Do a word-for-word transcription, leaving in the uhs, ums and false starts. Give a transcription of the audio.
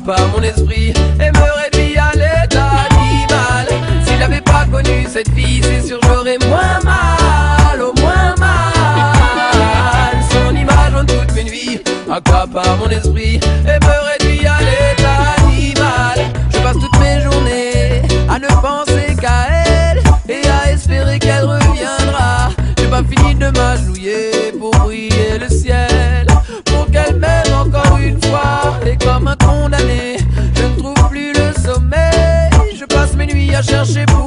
accapare mon esprit et me réduit à l'état animal. Si j'avais pas connu cette fille, c'est sûr j'aurais moins mal, au moins mal. Son image en toute mes nuits accapare mon esprit et me réduit à l'état animal. Je passe toutes mes journées à ne penser qu'à elle et à espérer qu'elle reviendra. J'ai pas fini de m'agenouiller pour briller le ciel, pour qu'elle m'aime encore une fois. Et comme un condamné, je ne trouve plus le sommeil. Je passe mes nuits à chercher pour